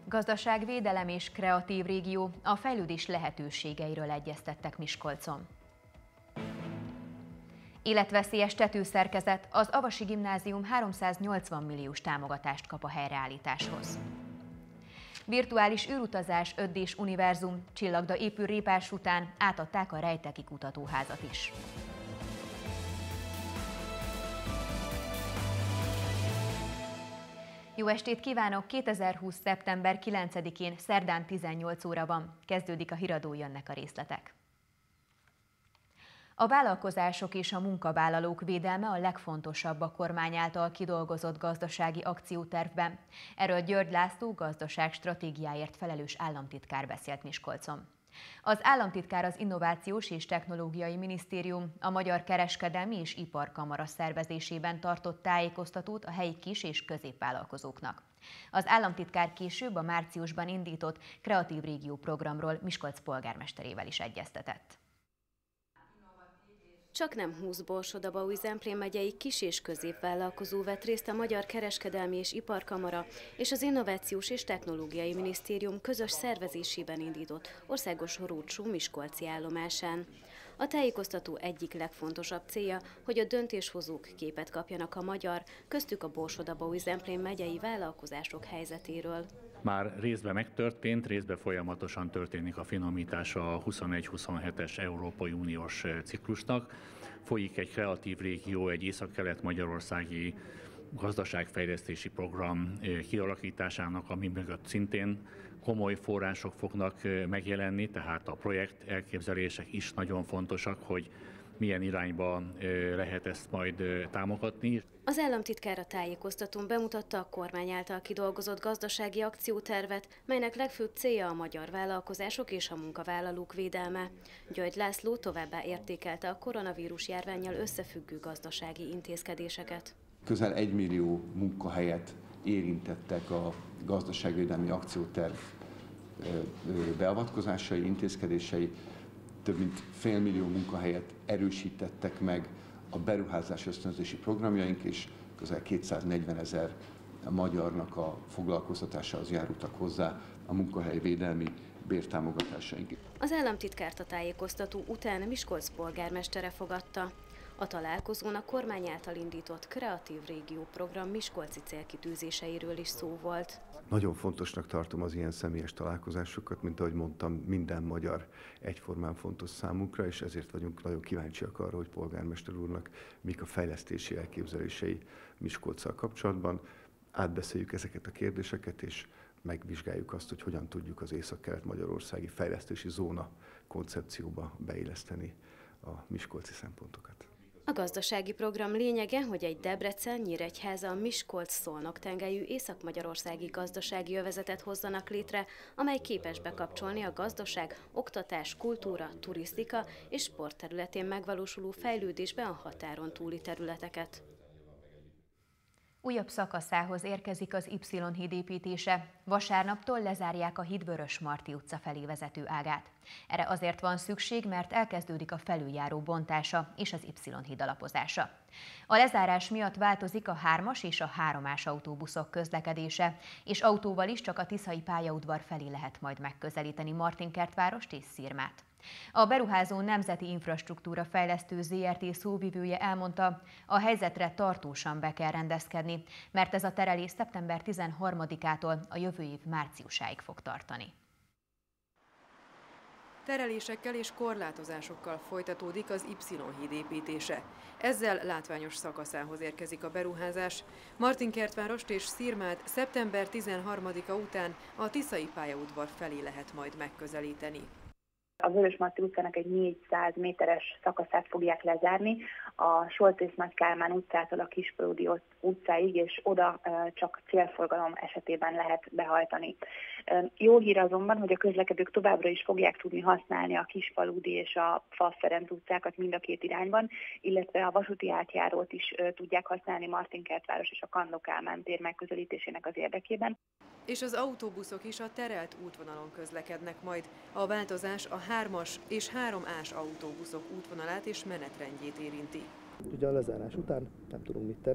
Gazdaságvédelem és kreatív régió, a fejlődés lehetőségeiről egyeztettek Miskolcon. Életveszélyes tetőszerkezet, az Avasi Gimnázium 380 milliós támogatást kap a helyreállításhoz. Virtuális űrutazás 5D-s univerzum, csillagda épül Répás után, átadták a Rejteki Kutatóházat is. Jó estét kívánok! 2020. szeptember 9-én, szerdán 18 óra van. Kezdődik a híradó, jönnek a részletek. A vállalkozások és a munkavállalók védelme a legfontosabb a kormány által kidolgozott gazdasági akciótervben. Erről György László gazdaságstratégiáért felelős államtitkár beszélt Miskolcon. Az államtitkár az Innovációs és Technológiai Minisztérium, a Magyar Kereskedelmi és Iparkamara szervezésében tartott tájékoztatót a helyi kis- és középvállalkozóknak. Az államtitkár később a márciusban indított Kreatív Régió programról Miskolc polgármesterével is egyeztetett. Csaknem 20 Borsod-Abaúj-Zemplén megyei kis- és középvállalkozó vett részt a Magyar Kereskedelmi és Iparkamara és az Innovációs és Technológiai Minisztérium közös szervezésében indított országos roadshow miskolci állomásán. A tájékoztató egyik legfontosabb célja, hogy a döntéshozók képet kapjanak a magyar, köztük a Borsod-Abaúj-Zemplén megyei vállalkozások helyzetéről. Már részben megtörtént, részben folyamatosan történik a finomítása a 21-27-es Európai Uniós ciklusnak. Folyik egy kreatív régió, egy észak-kelet-magyarországi gazdaságfejlesztési program kialakításának, ami mögött szintén komoly források fognak megjelenni, tehát a projekt elképzelések is nagyon fontosak, hogy milyen irányba lehet ezt majd támogatni. Az államtitkár a tájékoztatón bemutatta a kormány által kidolgozott gazdasági akciótervet, melynek legfőbb célja a magyar vállalkozások és a munkavállalók védelme. György László továbbá értékelte a koronavírus járvánnyal összefüggő gazdasági intézkedéseket. Közel 1 millió munkahelyet érintettek a gazdaságvédelmi akcióterv beavatkozásai, intézkedései. Több mint félmillió munkahelyet erősítettek meg a beruházás ösztönzési programjaink, és közel 240 000 magyarnak a foglalkoztatásához járultak hozzá a munkahelyvédelmi bértámogatásaink. Az államtitkárt a tájékoztató után Miskolc polgármestere fogadta. A találkozón a kormány által indított Kreatív Régió program miskolci célkitűzéseiről is szó volt. Nagyon fontosnak tartom az ilyen személyes találkozásokat, mint ahogy mondtam, minden magyar egyformán fontos számunkra, és ezért vagyunk nagyon kíváncsiak arra, hogy polgármester úrnak mik a fejlesztési elképzelései Miskolccal kapcsolatban. Átbeszéljük ezeket a kérdéseket, és megvizsgáljuk azt, hogy hogyan tudjuk az észak-kelet-magyarországi fejlesztési zóna koncepcióba beilleszteni a miskolci szempontokat. A gazdasági program lényege, hogy egy Debrecen, Nyíregyháza, Miskolc-Szolnok tengelyű észak-magyarországi gazdasági övezetet hozzanak létre, amely képes bekapcsolni a gazdaság, oktatás, kultúra, turisztika és sport területén megvalósuló fejlődésbe a határon túli területeket. Újabb szakaszához érkezik az Y-híd építése. Vasárnaptól lezárják a híd Vörösmarty utca felé vezető ágát. Erre azért van szükség, mert elkezdődik a felüljáró bontása és az Y-híd alapozása. A lezárás miatt változik a 3-as és a 3-ás autóbuszok közlekedése, és autóval is csak a Tiszai pályaudvar felé lehet majd megközelíteni Martinkertvárost és Szirmát. A beruházó Nemzeti Infrastruktúra Fejlesztő Zrt. Szóvivője elmondta, a helyzetre tartósan be kell rendezkedni, mert ez a terelés szeptember 13-ától a jövő év márciusáig fog tartani. Terelésekkel és korlátozásokkal folytatódik az Y-híd építése. Ezzel látványos szakaszához érkezik a beruházás. Martinkertvárost és Szirmát szeptember 13-a után a Tiszai pályaudvar felé lehet majd megközelíteni. A Vörösmarty utcának egy 400 méteres szakaszát fogják lezárni, a Soltész-Nagy Kálmán utcától a Kispaludi utcáig, és oda csak célforgalom esetében lehet behajtani. Jó hír azonban, hogy a közlekedők továbbra is fogják tudni használni a Kispaludi és a Pfaff Ferenc utcákat mind a két irányban, illetve a vasúti átjárót is tudják használni Martinkertváros és a Kandó Kálmán tér megközelítésének az érdekében. És az autóbuszok is a terelt útvonalon közlekednek majd. A változás a 3-as és 3-ás autóbuszok útvonalát és menetrendjét érinti. Ugye a lezárás után nem tudunk mit tenni,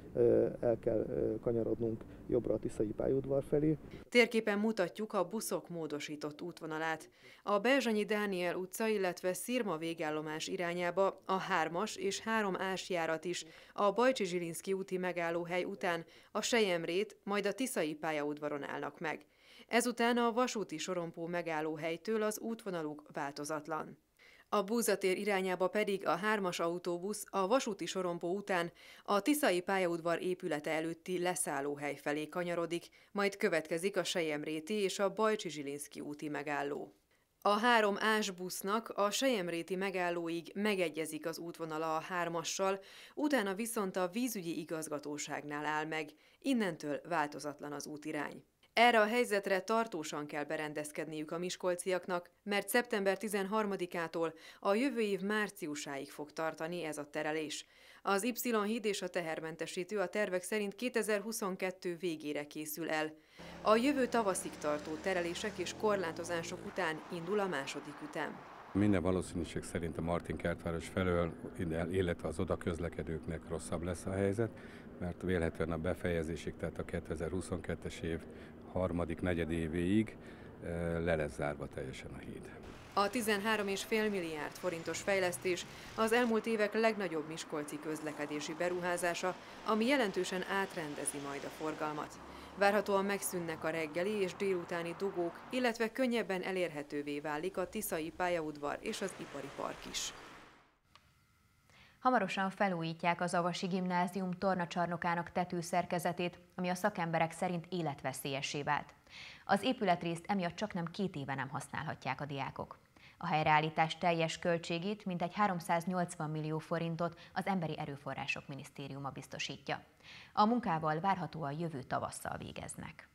el kell kanyarodnunk jobbra a Tiszai pályaudvar felé. Térképen mutatjuk a buszok módosított útvonalát. A Berzsenyi Dániel utca, illetve Szirma végállomás irányába a 3-as és 3-ás járat is a Bajcsy-Zsilinszky úti megállóhely után a Selyemrét, majd a Tiszai pályaudvaron állnak meg. Ezután a vasúti sorompó megállóhelytől az útvonaluk változatlan. A Búza tér irányába pedig a 3-as autóbusz a vasúti sorompó után a Tiszai pályaudvar épülete előtti leszállóhely felé kanyarodik, majd következik a Selyemréti és a Bajcsy-Zsilinszky úti megálló. A 3-ás busznak a Selyemréti megállóig megegyezik az útvonala a 3-assal, utána viszont a vízügyi igazgatóságnál áll meg, innentől változatlan az útirány. Erre a helyzetre tartósan kell berendezkedniük a miskolciaknak, mert szeptember 13-ától a jövő év márciusáig fog tartani ez a terelés. Az Y-híd és a tehermentesítő a tervek szerint 2022 végére készül el. A jövő tavaszig tartó terelések és korlátozások után indul a második ütem. Minden valószínűség szerint a Martinkertváros felől, illetve az oda közlekedőknek rosszabb lesz a helyzet, mert vélhetően a befejezésig, tehát a 2022-es év harmadik negyedévéig le lesz zárva teljesen a híd. A 13,5 milliárd forintos fejlesztés az elmúlt évek legnagyobb miskolci közlekedési beruházása, ami jelentősen átrendezi majd a forgalmat. Várhatóan megszűnnek a reggeli és délutáni dugók, illetve könnyebben elérhetővé válik a Tiszai pályaudvar és az ipari park is. Hamarosan felújítják az Avasi Gimnázium tornacsarnokának tetőszerkezetét, ami a szakemberek szerint életveszélyessé vált. Az épületrészt emiatt csaknem 2 éve nem használhatják a diákok. A helyreállítás teljes költségét, mintegy 380 millió forintot az Emberi Erőforrások Minisztériuma biztosítja. A munkával várhatóan jövő tavasszal végeznek.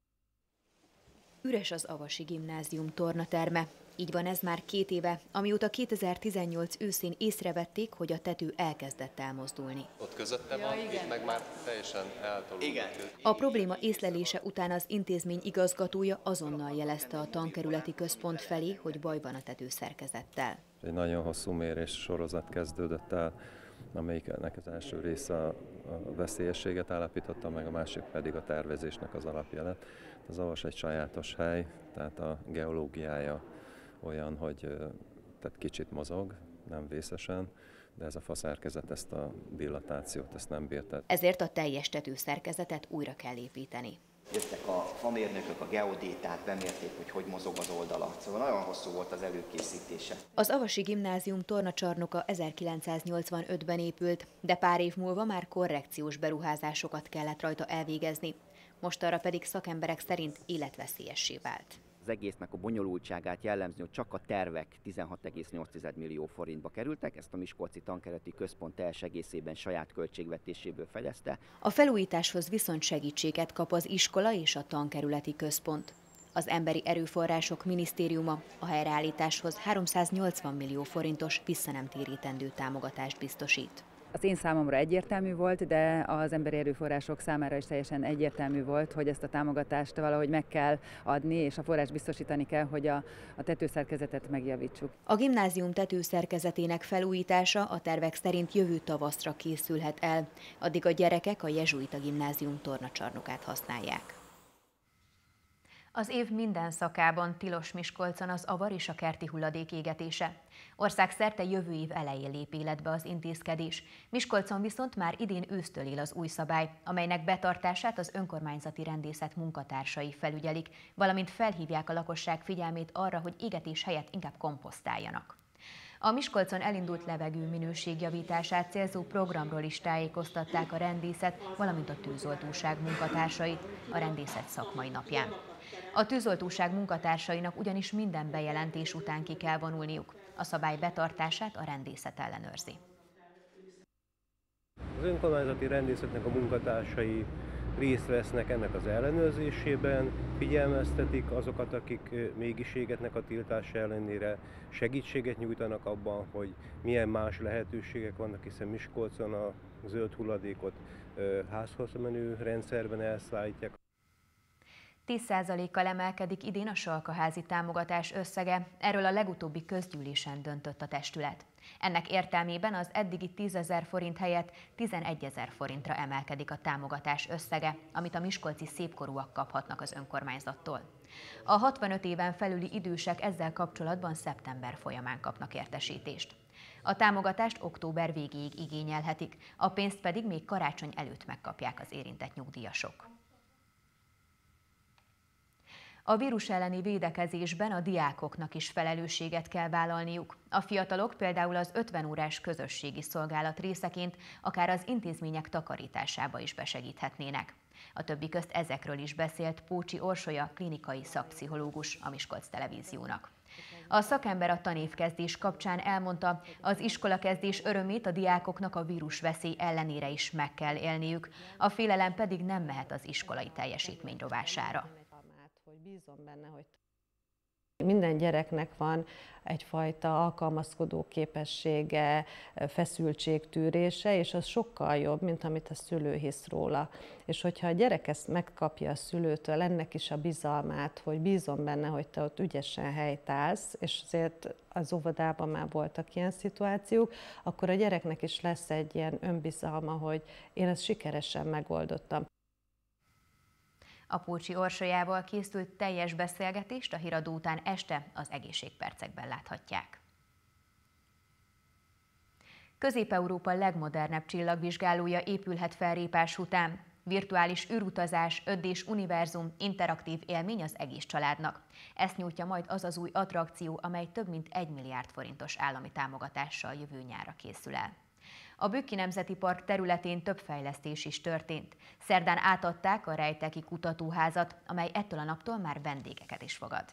Üres az Avasi Gimnázium tornaterme. Így van ez már 2 éve, amióta 2018 őszén észrevették, hogy a tető elkezdett elmozdulni. Ott közötte van, itt meg már teljesen eltolódott. Igen. A probléma észlelése után az intézmény igazgatója azonnal jelezte a tankerületi központ felé, hogy baj van a tetőszerkezettel. Egy nagyon hosszú mérés sorozat kezdődött el, amelyiknek az első része a veszélyességet állapította meg, a másik pedig a tervezésnek az alapja lett. Az Avas egy sajátos hely, tehát a geológiája olyan, hogy tehát kicsit mozog, nem vészesen, de ez a faszerkezet ezt a dilatációt ezt nem bírta. Ezért a teljes tetőszerkezetet újra kell építeni. Jöttek a famérnökök, a geodétát, bemérték, hogy mozog az oldala. Szóval nagyon hosszú volt az előkészítése. Az Avasi Gimnázium tornacsarnoka 1985-ben épült, de pár év múlva már korrekciós beruházásokat kellett rajta elvégezni. Mostanra pedig szakemberek szerint életveszélyessé vált. Az egésznek a bonyolultságát jellemző, hogy csak a tervek 16,8 millió forintba kerültek, ezt a Miskolci Tankerületi Központ teljes egészében saját költségvetéséből fedezte. A felújításhoz viszont segítséget kap az iskola és a Tankerületi Központ. Az Emberi Erőforrások Minisztériuma a helyreállításhoz 380 millió forintos visszanemtérítendő támogatást biztosít. Az én számomra egyértelmű volt, de az Emberi Erőforrások számára is teljesen egyértelmű volt, hogy ezt a támogatást valahogy meg kell adni, és a forrás biztosítani kell, hogy a tetőszerkezetet megjavítsuk. A gimnázium tetőszerkezetének felújítása a tervek szerint jövő tavaszra készülhet el, addig a gyerekek a Jezsuita Gimnázium tornacsarnokát használják. Az év minden szakában tilos Miskolcon az avar és a kerti hulladék égetése. Országszerte jövő év elején lép életbe az intézkedés. Miskolcon viszont már idén ősztől él az új szabály, amelynek betartását az önkormányzati rendészet munkatársai felügyelik, valamint felhívják a lakosság figyelmét arra, hogy égetés helyett inkább komposztáljanak. A Miskolcon elindult levegőminőségjavítását célzó programról is tájékoztatták a rendészet, valamint a tűzoltóság munkatársait a rendészet szakmai napján. A tűzoltóság munkatársainak ugyanis minden bejelentés után ki kell vonulniuk. A szabály betartását a rendészet ellenőrzi. Az önkormányzati rendészetnek a munkatársai részt vesznek ennek az ellenőrzésében, figyelmeztetik azokat, akik mégis égetnek a tiltás ellenére, segítséget nyújtanak abban, hogy milyen más lehetőségek vannak, hiszen Miskolcon a zöld hulladékot házhoz menő rendszerben elszállítják. 10%-kal emelkedik idén a Salkaházi támogatás összege, erről a legutóbbi közgyűlésen döntött a testület. Ennek értelmében az eddigi 10 000 forint helyett 11 000 forintra emelkedik a támogatás összege, amit a miskolci szépkorúak kaphatnak az önkormányzattól. A 65 éven felüli idősek ezzel kapcsolatban szeptember folyamán kapnak értesítést. A támogatást október végéig igényelhetik, a pénzt pedig még karácsony előtt megkapják az érintett nyugdíjasok. A vírus elleni védekezésben a diákoknak is felelősséget kell vállalniuk. A fiatalok például az 50 órás közösségi szolgálat részeként akár az intézmények takarításába is besegíthetnének. A többi közt ezekről is beszélt Pócsi Orsolya, klinikai szakpszichológus a Miskolc Televíziónak. A szakember a tanévkezdés kapcsán elmondta, az iskolakezdés örömét a diákoknak a vírusveszély ellenére is meg kell élniük, a félelem pedig nem mehet az iskolai teljesítmény rovására. Bízom benne, hogy minden gyereknek van egyfajta alkalmazkodó képessége, feszültségtűrése, és az sokkal jobb, mint amit a szülő hisz róla. És hogyha a gyerek ezt megkapja a szülőtől, ennek is a bizalmát, hogy bízom benne, hogy te ott ügyesen helytállsz, és azért az óvodában már voltak ilyen szituációk, akkor a gyereknek is lesz egy ilyen önbizalma, hogy én ezt sikeresen megoldottam. A Pócsi Orsolyával készült teljes beszélgetést a híradó után este az Egészségpercekben láthatják. Közép-Európa legmodernebb csillagvizsgálója épülhet fel Répás után. Virtuális űrutazás, 5D-s univerzum, interaktív élmény az egész családnak. Ezt nyújtja majd az az új attrakció, amely több mint 1 milliárd forintos állami támogatással jövő nyárra készül el. A Bükki Nemzeti Park területén több fejlesztés is történt. Szerdán átadták a Rejteki Kutatóházat, amely ettől a naptól már vendégeket is fogad.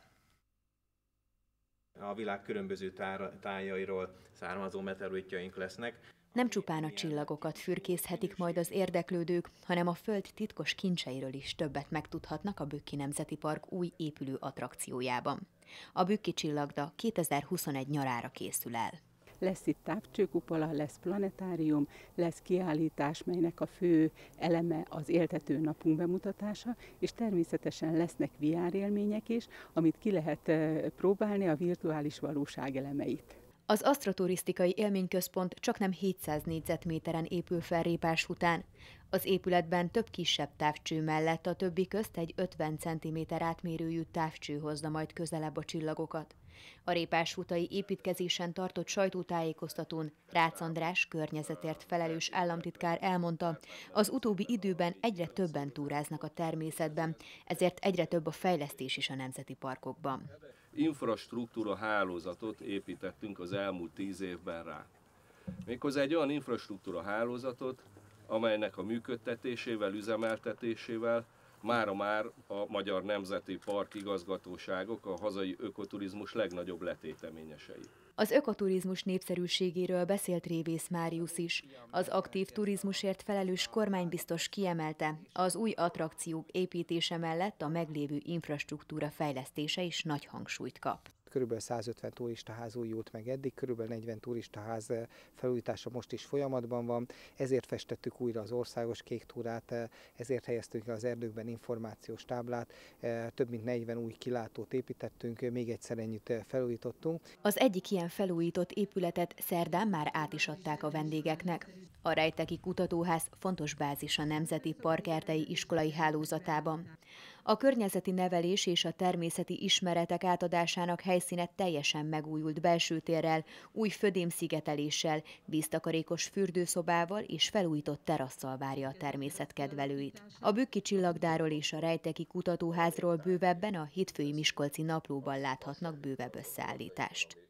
A világ különböző tájairól származó meteoritjaink lesznek. Nem csupán a csillagokat fürkészhetik majd az érdeklődők, hanem a Föld titkos kincseiről is többet megtudhatnak a Bükki Nemzeti Park új épülő attrakciójában. A Bükki Csillagda 2021 nyarára készül el. Lesz itt távcsőkupola, lesz planetárium, lesz kiállítás, melynek a fő eleme az éltető napunk bemutatása, és természetesen lesznek VR élmények is, amit ki lehet próbálni, a virtuális valóság elemeit. Az asztroturisztikai élményközpont csaknem 700 négyzetméteren épül fel Répás után. Az épületben több kisebb távcső mellett a többi közt egy 50 cm átmérőjű távcső hozza majd közelebb a csillagokat. A Répás utai építkezésen tartott sajtótájékoztatón Rácz András környezetért felelős államtitkár elmondta, az utóbbi időben egyre többen túráznak a természetben, ezért egyre több a fejlesztés is a nemzeti parkokban. Infrastruktúra hálózatot építettünk az elmúlt 10 évben rá. Méghozzá egy olyan infrastruktúra hálózatot, amelynek a működtetésével, üzemeltetésével mára már a Magyar Nemzeti Park igazgatóságok, a hazai ökoturizmus legnagyobb letéteményesei. Az ökoturizmus népszerűségéről beszélt Révész Máriusz is. Az aktív turizmusért felelős kormánybiztos kiemelte, az új attrakciók építése mellett a meglévő infrastruktúra fejlesztése is nagy hangsúlyt kap. Körülbelül 150 turistaház újult meg eddig, körülbelül 40 turistaház felújítása most is folyamatban van, ezért festettük újra az országos kék túrát, ezért helyeztünk el az erdőkben információs táblát, több mint 40 új kilátót építettünk, még egyszer ennyit felújítottunk. Az egyik ilyen felújított épületet szerdán már át is adták a vendégeknek. A Rejteki Kutatóház fontos bázis a Nemzeti Park erdei iskolai hálózatában. A környezeti nevelés és a természeti ismeretek átadásának helyszíne teljesen megújult belső térrel, új födémszigeteléssel, víztakarékos fürdőszobával és felújított terasszal várja a természetkedvelőit. A Bükki Csillagdáról és a Rejteki Kutatóházról bővebben a Hétfői Miskolci Naplóban láthatnak bővebb összeállítást.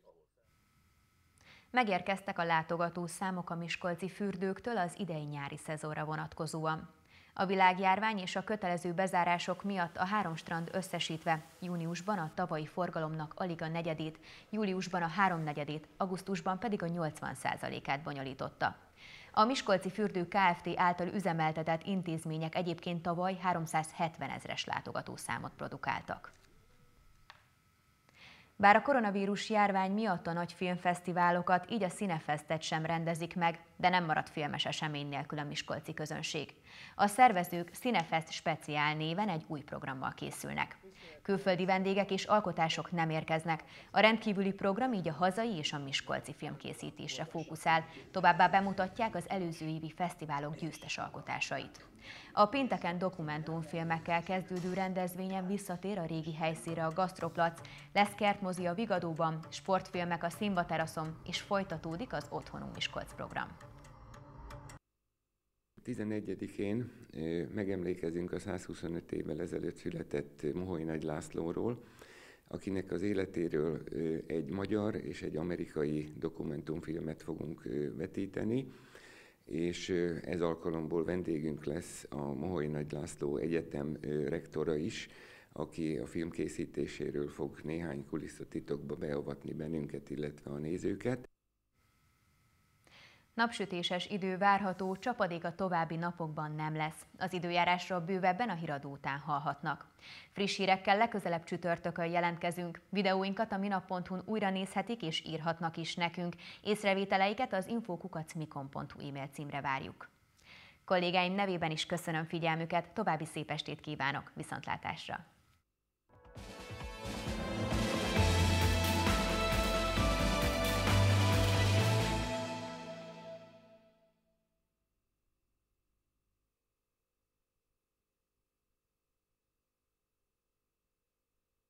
Megérkeztek a látogatószámok a miskolci fürdőktől az idei nyári szezonra vonatkozóan. A világjárvány és a kötelező bezárások miatt a 3 strand összesítve júniusban a tavalyi forgalomnak alig a negyedét, júliusban a 3/4, augusztusban pedig a 80%-át bonyolította. A Miskolci Fürdő Kft. Által üzemeltetett intézmények egyébként tavaly 370 000-es látogatószámot produkáltak. Bár a koronavírus járvány miatt a nagy filmfesztiválokat, így a Cinefestet sem rendezik meg, de nem maradt filmes esemény nélkül a miskolci közönség. A szervezők Cinefest Speciál néven egy új programmal készülnek. Külföldi vendégek és alkotások nem érkeznek. A rendkívüli program így a hazai és a miskolci filmkészítésre fókuszál, továbbá bemutatják az előző évi fesztiválok győztes alkotásait. A pénteken dokumentumfilmekkel kezdődő rendezvényen visszatér a régi helyszínre a Gasztroplac, lesz kertmozi a Vigadóban, sportfilmek a Színvateraszon és folytatódik az Otthonunk Miskolc program. 11-én megemlékezünk a 125 évvel ezelőtt született Moholy Nagy Lászlóról, akinek az életéről egy magyar és egy amerikai dokumentumfilmet fogunk vetíteni, és ez alkalomból vendégünk lesz a Moholy Nagy László Egyetem rektora is, aki a film készítéséről fog néhány kulisszatitokba beavatni bennünket, illetve a nézőket. Napsütéses idő várható, csapadék a további napokban nem lesz. Az időjárásról bővebben a híradó után hallhatnak. Friss hírekkel legközelebb csütörtökön jelentkezünk. Videóinkat a minap.hu-n újra nézhetik és írhatnak is nekünk. Észrevételeiket az info@mikon.hu e-mail címre várjuk. Kollégáim nevében is köszönöm figyelmüket, további szép estét kívánok, viszontlátásra!